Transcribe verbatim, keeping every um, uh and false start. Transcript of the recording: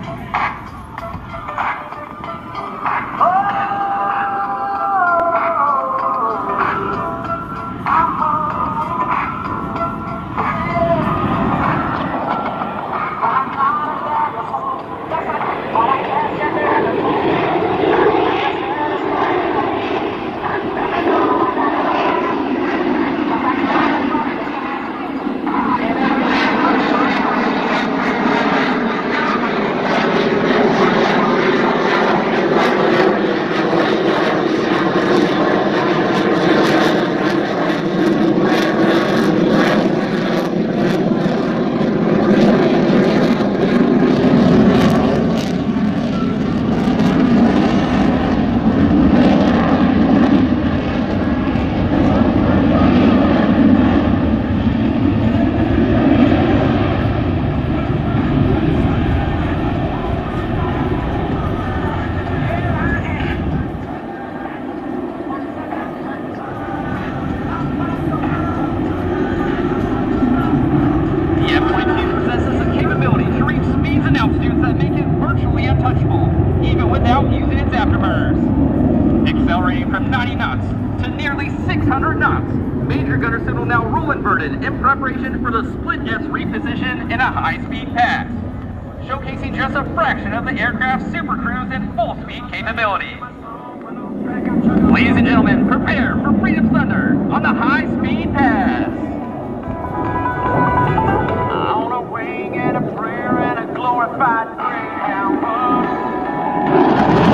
Accelerating from ninety knots to nearly six hundred knots. Major gunner signal now roll inverted in preparation for the split S reposition in a high-speed pass, showcasing just a fraction of the aircraft's super cruise and full speed capability. Ladies and gentlemen, prepare for Freedom's Thunder on the high-speed pass. On a wing and a prayer and a glorified Greyhound bus.